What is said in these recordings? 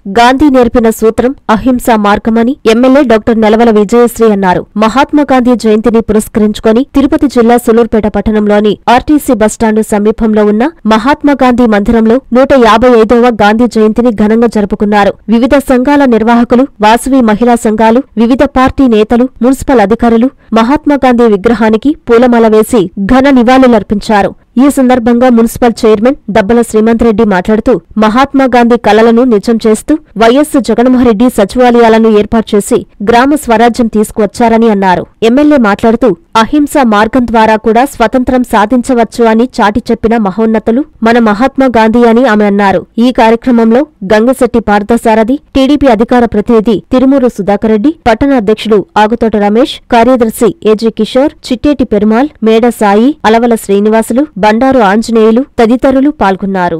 గాంధీ నేర్పిన సూత్రం అహింసా మార్గమని ఎమ్మెల్యే డాక్టర్ నెలవల విజయశ్రీ అన్నారు. మహాత్మాగాంధీ జయంతిని పురస్కరించుకొని తిరుపతి జిల్లా సులూర్పేట పట్టణంలోని ఆర్టీసీ బస్టాండు సమీపంలో ఉన్న మహాత్మాగాంధీ మందిరంలో 155వ గాంధీ జయంతిని ఘనంగా జరుపుకున్నారు. వివిధ సంఘాల నిర్వాహకులు, వాసవి మహిళా సంఘాలు, వివిధ పార్టీ నేతలు, మున్సిపల్ అధికారులు మహాత్మాగాంధీ విగ్రహానికి పూలమాల వేసి ఘన నివాళులర్పించారు. ఈ సందర్భంగా మున్సిపల్ చైర్మన్ దబ్బల శ్రీమంత్ రెడ్డి మాట్లాడుతూ మహాత్మాగాంధీ కలలను నిజం చేస్తూ వైఎస్ జగన్మోహన్రెడ్డి సచివాలయాలను ఏర్పాటు చేసి గ్రామ స్వరాజ్యం తీసుకువచ్చారని అన్నారు. ఎమ్మెల్యే మాట్లాడుతూ అహింసా మార్గం ద్వారా కూడా స్వతంత్రం సాధించవచ్చు అని చాటి చెప్పిన మహోన్నతులు మన మహాత్మాగాంధీ అని ఆమె అన్నారు. ఈ కార్యక్రమంలో గంగశెట్టి పార్థసారథి, టీడీపీ అధికార ప్రతినిధి తిరుమూరు సుధాకర్ రెడ్డి, పట్టణ అధ్యక్షుడు ఆగుతోట రమేష్, కార్యదర్శి ఏజీ కిషోర్, చిట్టేటి పెరుమాల్, మేడ సాయి, అలవల శ్రీనివాసులు, బండారు ఆంజనేయులు తదితరులు పాల్గొన్నారు.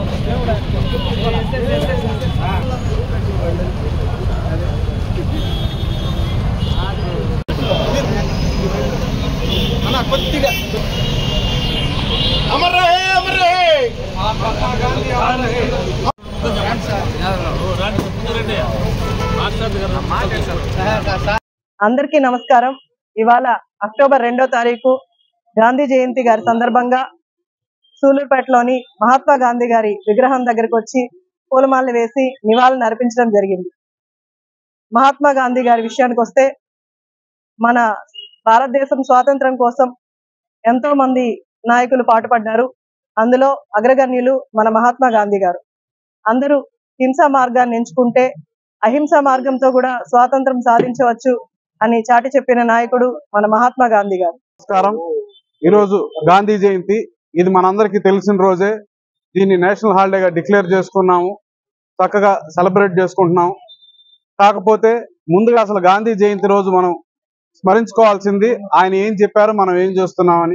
అందరికీ నమస్కారం. ఇవాళ అక్టోబర్ 2వ తారీఖు గాంధీ జయంతి గారి సందర్భంగా సూలూరుపేటలోని మహాత్మా గాంధీ గారి విగ్రహం దగ్గరకు వచ్చి పూలమాలలు వేసి నివాళులు అర్పించడం జరిగింది. మహాత్మా గాంధీ గారి విషయానికి వస్తే మన భారతదేశం స్వాతంత్రం కోసం ఎంతో మంది నాయకులు పాటుపడ్డారు. అందులో అగ్రగణ్యులు మన మహాత్మా గాంధీ గారు. అందరూ హింసా మార్గాన్ని ఎంచుకుంటే అహింసా మార్గంతో కూడా స్వాతంత్రం సాధించవచ్చు అని చాటి చెప్పిన నాయకుడు మన మహాత్మా గాంధీ గారు. నమస్కారం. ఈరోజు గాంధీ జయంతి, ఇది మనందరికీ తెలిసిన రోజే. దీన్ని నేషనల్ హాలిడేగా డిక్లేర్ చేసుకున్నాము, చక్కగా సెలబ్రేట్ చేసుకుంటున్నాము. కాకపోతే ముందుగా అసలు గాంధీ జయంతి రోజు మనం స్మరించుకోవాల్సింది ఆయన ఏం చెప్పారు, మనం ఏం చేస్తున్నామని.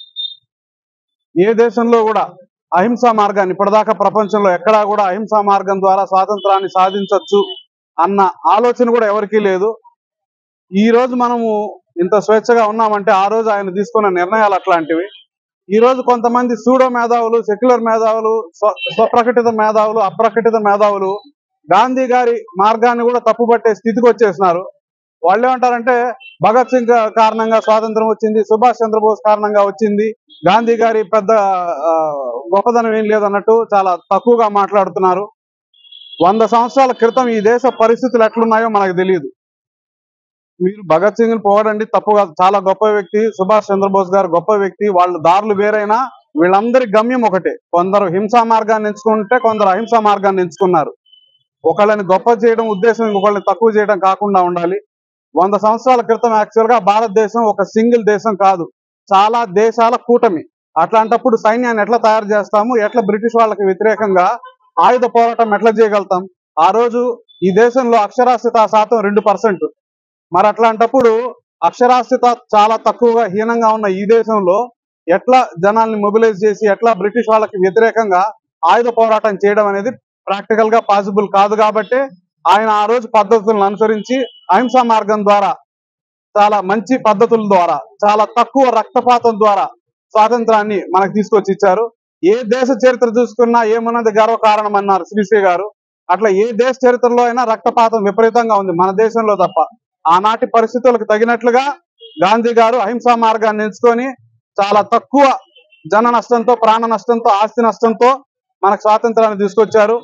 ఏ దేశంలో కూడా అహింసా మార్గాన్ని ఇప్పటిదాకా ప్రపంచంలో ఎక్కడా కూడా అహింసా మార్గం ద్వారా స్వాతంత్రాన్ని సాధించవచ్చు అన్న ఆలోచన కూడా ఎవరికీ లేదు. ఈ రోజు మనము ఇంత స్వేచ్ఛగా ఉన్నామంటే ఆ రోజు ఆయన తీసుకున్న నిర్ణయాలు అట్లాంటివి. ఈ రోజు కొంతమంది సూడో మేధావులు, సెక్యులర్ మేధావులు, స్వప్రకటిత మేధావులు, అప్రకటిత మేధావులు గాంధీ గారి మార్గాన్ని కూడా తప్పుపట్టే స్థితికి వచ్చేసినారు. వాళ్ళు ఏమంటారంటే భగత్ సింగ్ కారణంగా స్వాతంత్రం వచ్చింది, సుభాష్ చంద్రబోస్ కారణంగా వచ్చింది, గాంధీ గారి పెద్ద గొప్పదనం ఏం లేదన్నట్టు చాలా తక్కువగా మాట్లాడుతున్నారు. 100 సంవత్సరాల క్రితం ఈ దేశ పరిస్థితులు ఎట్లున్నాయో మనకు తెలియదు. మీరు భగత్ సింగ్ ని పోవడండి తప్పుగా, చాలా గొప్ప వ్యక్తి. సుభాష్ చంద్రబోస్ గారు గొప్ప వ్యక్తి. వాళ్ళ దారులు వేరైనా వీళ్ళందరి గమ్యం ఒకటే. కొందరు హింసా మార్గాన్ని ఎంచుకుంటే కొందరు అహింసా మార్గాన్ని ఎంచుకున్నారు. ఒకళ్ళని గొప్ప చేయడం ఉద్దేశం ఇంకొకళ్ళని తక్కువ చేయడం కాకుండా ఉండాలి. 100 సంవత్సరాల క్రితం యాక్చువల్ గా భారతదేశం ఒక సింగిల్ దేశం కాదు, చాలా దేశాల కూటమి. అట్లాంటప్పుడు సైన్యాన్ని ఎట్లా తయారు చేస్తాము, ఎట్లా బ్రిటిష్ వాళ్ళకి వ్యతిరేకంగా ఆయుధ పోరాటం ఎట్లా చేయగలుగుతాం? ఆ రోజు ఈ దేశంలో అక్షరాస్యత శాతం 2%. మరి అట్లాంటప్పుడు అక్షరాస్యత చాలా తక్కువగా హీనంగా ఉన్న ఈ దేశంలో ఎట్లా జనాల్ని మొబిలైజ్ చేసి ఎట్లా బ్రిటిష్ వాళ్ళకి వ్యతిరేకంగా ఆయుధ పోరాటం చేయడం అనేది ప్రాక్టికల్ గా పాసిబుల్ కాదు. కాబట్టి ఆయన ఆ రోజు పద్ధతులను అనుసరించి అహింసా మార్గం ద్వారా, చాలా మంచి పద్ధతుల ద్వారా, చాలా తక్కువ రక్తపాతం ద్వారా స్వాతంత్రాన్ని మనకు తీసుకొచ్చి ఇచ్చారు. ఏ దేశ చరిత్ర చూసుకున్నా ఏమున్నది గర్వకారణం అన్నారు శ్రీశ్రీ గారు. అట్లా ఏ దేశ చరిత్రలో అయినా రక్తపాతం విపరీతంగా ఉంది, మన దేశంలో తప్ప. ఆనాటి పరిస్థితులకు తగినట్లుగా గాంధీ గారు అహింసా మార్గాన్ని ఎంచుకొని చాలా తక్కువ జన నష్టంతో, ప్రాణ నష్టంతో, ఆస్తి నష్టంతో మనకు స్వాతంత్రాన్ని తీసుకొచ్చారు.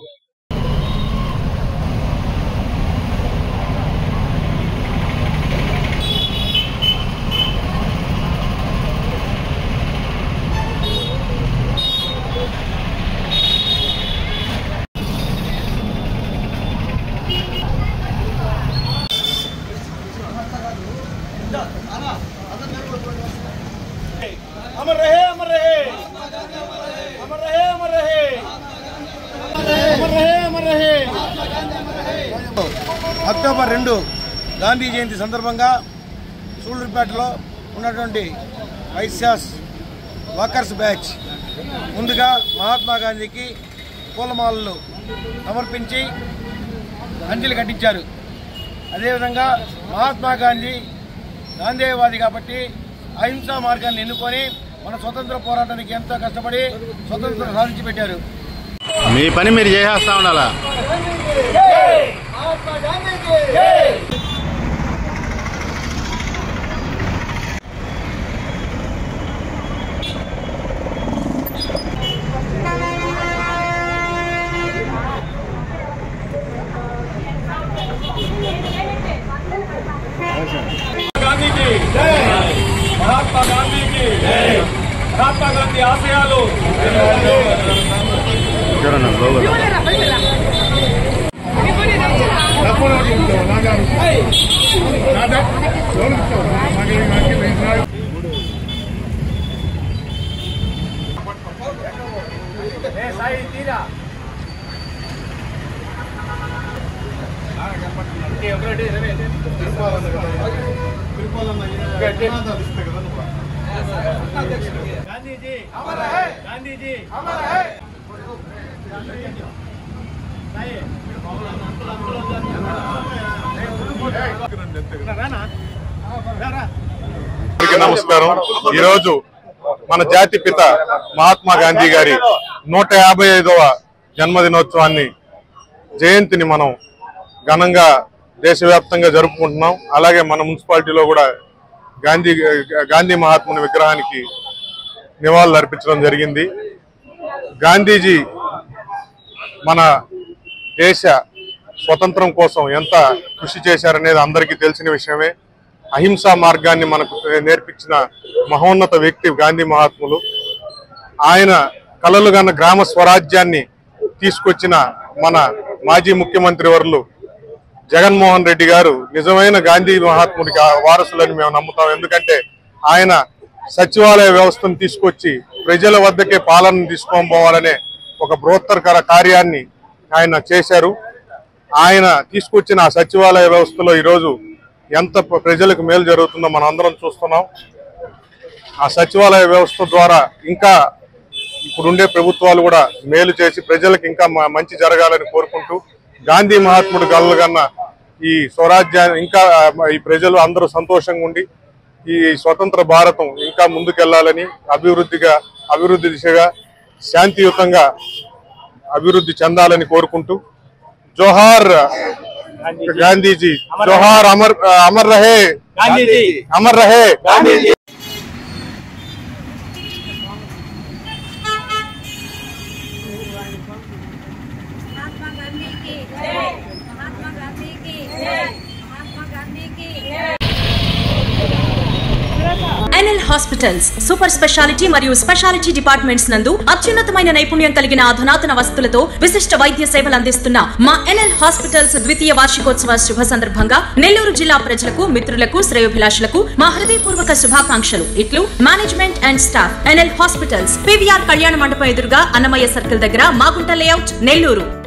अमर रहे, अमर रहे, अमर रहे, अमर रहे, अमर रहे, अमर रहे. అక్టోబర్ 2 గాంధీ జయంతి సందర్భంగా సూళ్లూరుపేటలో ఉన్నటువంటి వైశ్యాస్ వాకర్స్ బ్యాచ్ ముందుగా మహాత్మా గాంధీకి పూలమాలలు సమర్పించి అంజలి ఘటించారు. అదేవిధంగా మహాత్మా గాంధీ గాంధేయవాది కాబట్టి అహింసా మార్గాన్ని ఎన్నుకొని మన స్వతంత్ర పోరాటానికి ఎంతో కష్టపడి స్వతంత్రం సాధించి పెట్టారు. మీ పని మీరు చేసేస్తా ఉండాలా. महात्मा गांधी की महात्मा गांधी आशयालु गांधी जी अमर है, गांधी जी अमर है. నమస్కారం. ఈరోజు మన జాతి పిత మహాత్మా గాంధీ గారి 155వ జన్మదినోత్సవాన్ని జయంతిని మనం ఘనంగా దేశవ్యాప్తంగా జరుపుకుంటున్నాం. అలాగే మన మున్సిపాలిటీలో కూడా గాంధీ మహాత్ముని విగ్రహానికి నివాళులు అర్పించడం జరిగింది. గాంధీజీ మన దేశ స్వతంత్రం కోసం ఎంత కృషి చేశారనేది అందరికీ తెలిసిన విషయమే. అహింసా మార్గాన్ని మనకు నేర్పించిన మహోన్నత వ్యక్తి గాంధీ మహాత్ములు. ఆయన కలలుగన్న గ్రామ స్వరాజ్యాన్ని తీసుకొచ్చిన మన మాజీ ముఖ్యమంత్రి వర్యులు జగన్మోహన్ రెడ్డి గారు నిజమైన గాంధీ మహాత్ముడికి వారసులని మేము నమ్ముతాం. ఎందుకంటే ఆయన సచివాలయ వ్యవస్థను తీసుకొచ్చి ప్రజల వద్దకే పాలన తీసుకొని పోవాలనే ఒక బృహత్తర కార్యాన్ని ఆయన చేశారు. ఆయన తీసుకొచ్చిన ఆ సచివాలయ వ్యవస్థలో ఈరోజు ఎంత ప్రజలకు మేలు జరుగుతుందో మనం అందరం చూస్తున్నాం. ఆ సచివాలయ వ్యవస్థ ద్వారా ఇంకా ఇప్పుడుండే ప్రభుత్వాలు కూడా మేలు చేసి ప్రజలకు ఇంకా మంచి జరగాలని కోరుకుంటూ గాంధీ మహాత్ముడు కలలుగన్న ఈ స్వరాజ్యాన్ని ఇంకా ఈ ప్రజలు అందరూ సంతోషంగా ఉండి ఈ స్వతంత్ర భారతం ఇంకా ముందుకెళ్లాలని అభివృద్ధి దిశగా శాంతియుతంగా అభివృద్ధి చెందాలని కోరుకుంటూ జోహార్ గాంధీజీ, జోహార్ అమర్ రహే గాంధీజీ, అమర్ రహే Gandhiji. NL hospitals super speciality మరియు స్పెషాలిటీ డిపార్ట్మెంట్స్ నందు అత్యున్నతమైన నైపుణ్యం కలిగిన అధునాతన వసతులతో విశిష్ట వైద్య సేవలు అందిస్తున్న మా NL హాస్పిటల్స్ ద్వితీయ వార్షికోత్సవ శుభ సందర్భంగా నెల్లూరు జిల్లా ప్రజలకు, మిత్రులకు, శ్రేయోభిలాషులకు మా హృదయపూర్వక శుభాకాంక్షలు. ఇట్లు management and staff. NL hospitals, PVR Kalyana మండపం ఎదురుగా అన్నమయ్య సర్కిల్ దగ్గర, మాగుంట లేఅవుట్, నెల్లూరు.